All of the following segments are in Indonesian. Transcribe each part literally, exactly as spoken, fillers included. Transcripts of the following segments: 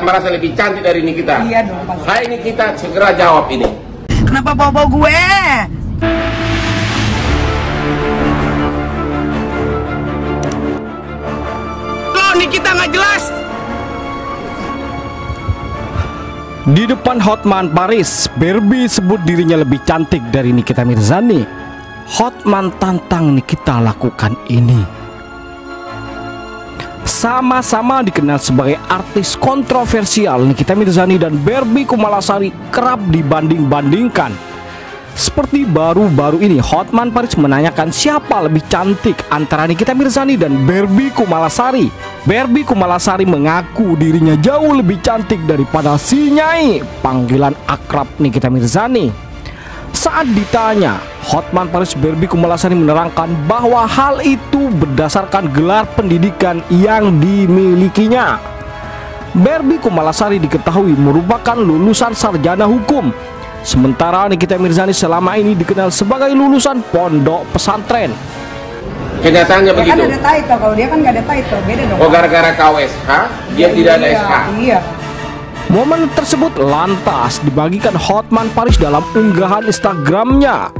merasa lebih cantik dari Nikita? Iya dong, Pak. Hai Nikita, segera jawab ini. Kenapa bawa-bawa gue? Loh, Nikita nggak jelas. Di depan Hotman Paris, Barbie sebut dirinya lebih cantik dari Nikita Mirzani. Hotman tantang Nikita lakukan ini. Sama-sama dikenal sebagai artis kontroversial, Nikita Mirzani dan Barbie Kumalasari kerap dibanding-bandingkan. Seperti baru-baru ini, Hotman Paris menanyakan siapa lebih cantik antara Nikita Mirzani dan Barbie Kumalasari. Barbie Kumalasari mengaku dirinya jauh lebih cantik daripada si Nyai, panggilan akrab Nikita Mirzani. Saat ditanya, Hotman Paris Barbie Kumalasari menerangkan bahwa hal itu berdasarkan gelar pendidikan yang dimilikinya. Barbie Kumalasari diketahui merupakan lulusan sarjana hukum, sementara Nikita Mirzani selama ini dikenal sebagai lulusan pondok pesantren. Kenyataannya Ya begitu. kan ada title, kalau dia kan nggak ada title, beda dong. Oh, gara-gara K W S H, dia Ya, tidak ada iya, S H. Iya. Momen tersebut lantas dibagikan Hotman Paris dalam unggahan Instagramnya.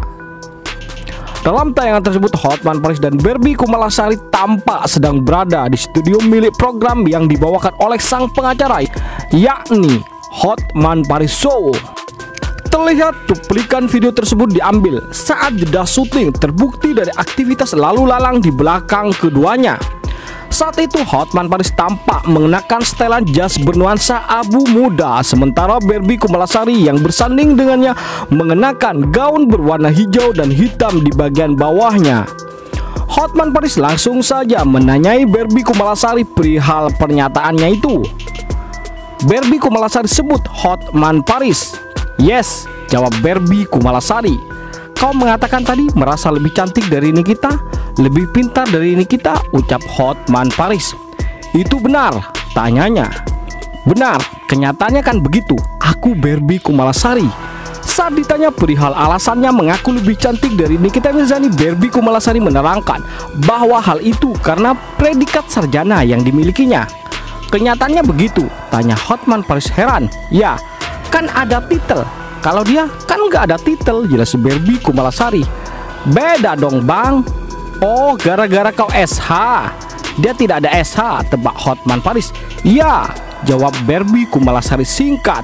Dalam tayangan tersebut, Hotman Paris dan Barbie Kumalasari tampak sedang berada di studio milik program yang dibawakan oleh sang pengacara, yakni Hotman Paris Show. Terlihat cuplikan video tersebut diambil saat jeda syuting terbukti dari aktivitas lalu lalang di belakang keduanya. Saat itu Hotman Paris tampak mengenakan setelan jas bernuansa abu muda, sementara Barbie Kumalasari yang bersanding dengannya mengenakan gaun berwarna hijau dan hitam di bagian bawahnya. Hotman Paris langsung saja menanyai Barbie Kumalasari perihal pernyataannya itu. Barbie Kumalasari sebut Hotman Paris. Yes, jawab Barbie Kumalasari. Kau mengatakan tadi merasa lebih cantik dari Nikita, lebih pintar dari Nikita, ucap Hotman Paris. Itu benar, tanyanya. Benar, kenyataannya kan begitu. Aku Barbie Kumalasari. Saat ditanya perihal alasannya mengaku lebih cantik dari Nikita Mirzani, Barbie Kumalasari menerangkan bahwa hal itu karena predikat sarjana yang dimilikinya. Kenyataannya begitu, tanya Hotman Paris heran. Ya, kan ada titel. Kalau dia kan nggak ada titel, jelas Barbie Kumalasari. Beda dong bang. Oh, gara-gara kau S H. Dia tidak ada S H, tebak Hotman Paris. Ya, jawab Barbie Kumalasari singkat.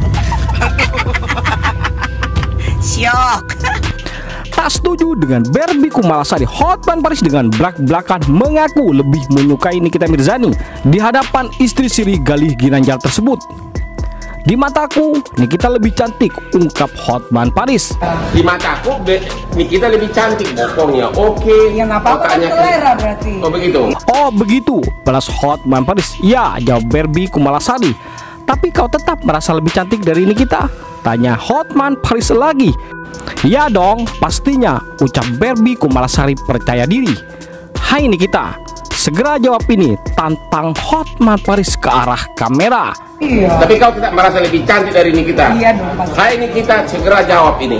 Syok. Tak setuju dengan Barbie Kumalasari, Hotman Paris dengan belak-belakan mengaku lebih menyukai Nikita Mirzani di hadapan istri siri Galih Ginanjar tersebut. Di mataku, Nikita lebih cantik, ungkap Hotman Paris. Di mataku, Be- Nikita lebih cantik, bokongnya oke. Ya nggak apa-apa, kan otaknya selera berarti. Oh begitu. Oh begitu, balas Hotman Paris. Ya, jawab Barbie Kumalasari. Tapi kau tetap merasa lebih cantik dari Nikita? Tanya Hotman Paris lagi. Ya dong, pastinya, ucap Barbie Kumalasari percaya diri. Hai Nikita, segera jawab ini, tantang Hotman Paris ke arah kamera. Iya. Tapi kau tidak merasa lebih cantik dari Nikita? Iya dong, Pak. Hai Nikita, segera jawab ini.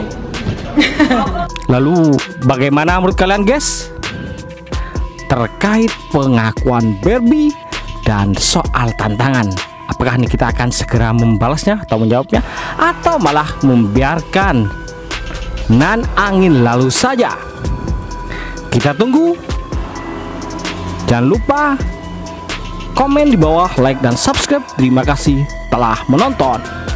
Lalu bagaimana menurut kalian guys? Terkait pengakuan Barbie dan soal tantangan, apakah Nikita akan segera membalasnya atau menjawabnya, atau malah membiarkan nan angin lalu saja? Kita tunggu. Jangan lupa komen di bawah, like dan subscribe. Terima kasih telah menonton.